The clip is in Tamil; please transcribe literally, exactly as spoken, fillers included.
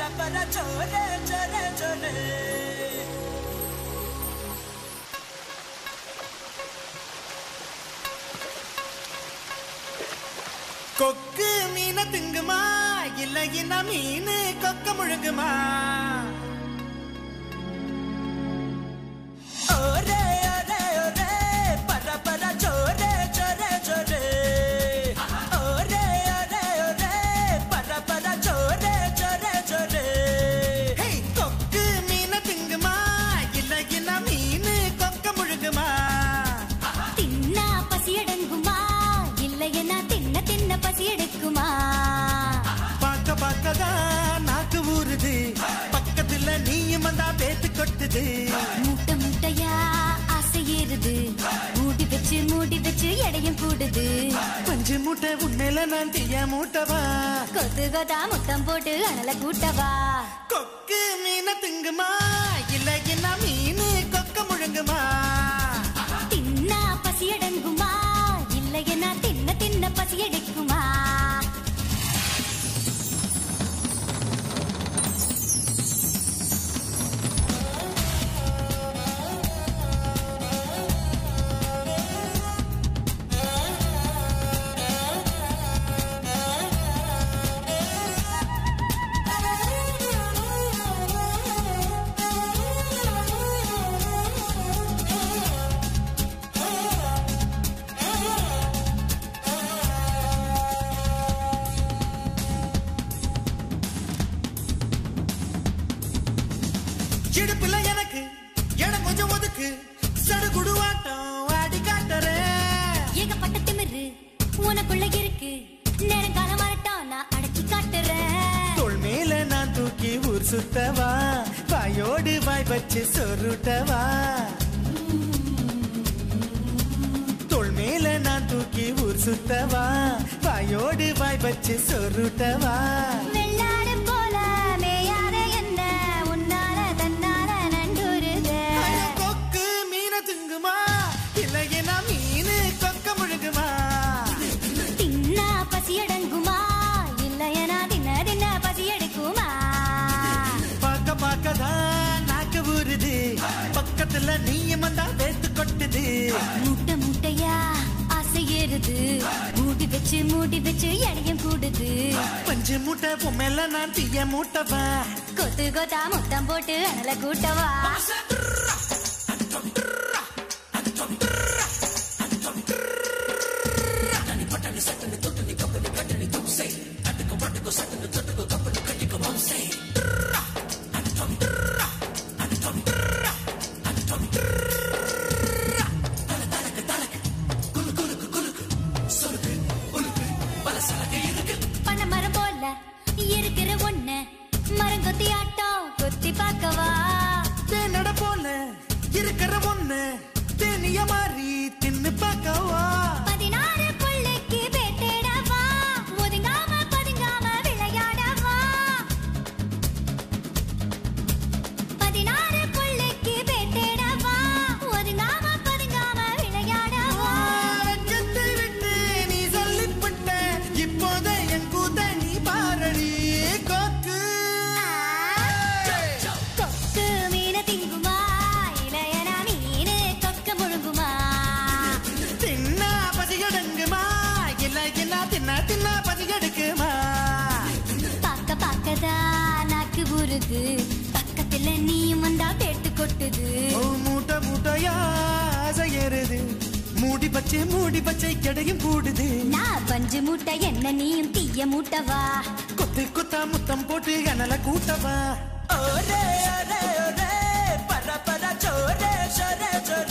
para chore chore chore கொக்கு மீன திங்குமா இல்லையின மீன் கொக்க முழுங்குமா ஒரே ஒரே ஒரே பர பர சோரே சோரே சோரே ஒரே ஒரே ஒரே பர பர சோரே சோரே சோரே கொக்கு மீன திங்குமா இல்லையின மீன் கொக்க முழுங்குமா தின்னா பசியடங்குமா இல்லையின தின்ன தின்ன பசி எடுக்குமா பாக்க பாக்கதா நாக்கு ஊறுது பக்கத்துல நீயும் வந்தா பேத்து கொட்டுது மூட்டை மூட்டையா ஆசை ஏறுது மூடி வச்சு மூடி வச்சு எடையும் கூடுது பஞ்சு மூட்டை உண்மையில நான் தீய மூட்டவா கொத்து கொத்தா முத்தம் போட்டு அனல கூட்டவா கொக்கு மீன திங்குமா இல்ல என்ன மீன் கொக்க முழுங்குமா தின்னா பசி அடங்குமா இல்லையனா தின்ன தின்ன பசி எடுக்குமா இடுப்புல எனக்கு இடம் கொஞ்சம் ஒதுக்கு சடுகுடுவாட்டம் ஆடி காட்டுறேன் ஏகப்பட்ட திமிரு உனக்குள்ள இருக்கு நேரங்காலம் வரட்டும் நான் அடக்கி காட்டுறேன் தோள் மேல நான் தூக்கி ஊர் சுத்தவா வாயோடு வாய் வச்சு சொருட்டவா தோள் மேல நான் தூக்கி ஊர் சுத்தவா வாயோடு வாய் வச்சு சொருட்டவா வெள்ளாடு போல மேயாத என்ன உன்னால தன்னால நண்டுருதே கொக்கு மீன திங்குமா இல்லையனா மீன் கொக்க முழுங்குமா தின்னா பசி அடங்குமா இல்லையனா தின்ன தின்ன பசி எடுக்குமா பாக்க பாக்கதான் நாக்கு ஊறுது பக்கத்துல நீயும் வந்தா வேத்து கொட்டுது மூட்டை மூட்டையா ஆசை ஏறுது மூடி வச்சு மூடி வச்சு எடையும் கூடுது பஞ்சு மூட்டை பொம்மையில நான் தீய மூட்டவா கொத்து கொத்தா முத்தம் போட்டு அனல கூட்டவா பனை மரம் போல இருக்கிற ஒண்ணு மரம் கொத்தி ஆட்டம் கொத்தி பார்க்கவா தேனட போல இருக்கிற ஒண்ணு தேனிய மாறி தின்னு பார்க்கவா பதினாறு புள்ளைக்கு பேட்டேடவா ஒதுங்காம பதுங்காம விளையாடவா பதினாறு புள்ளைக்கு பேட்டேடவா ஒதுங்காம பதுங்காம விளையாடவா ரத்தத்தை விட்டு நீ சொல்லிப்பட்ட இப்போதே என் கூத்த நீ பாரடி கொக்கு கொக்கு மீன திங்குமா இளையனா மீனு கொக்க முழுங்குமா தின்னா பசியடங்குமா இல்ல என்ன தின்னா தின்னா பசியெடுக்குமா பாக்க பாக்கதா நாக்கு ஊறுது பக்கத்துல நீயும் வந்தா பேட்டு கொட்டுது ஓ மூட்டை மூட்டையா ஆசையேறுது மூடி பச்சை மூடி பச்சை கிடையும் கூடுது நான் பஞ்சு மூட்டை என்ன நீயும் தீய மூட்டவா கொத்து கொத்தா முத்தம் போட்டு அனல கூட்டவா ஒரே ஒரே ஒரே பர பர சோரே சோரே சோரே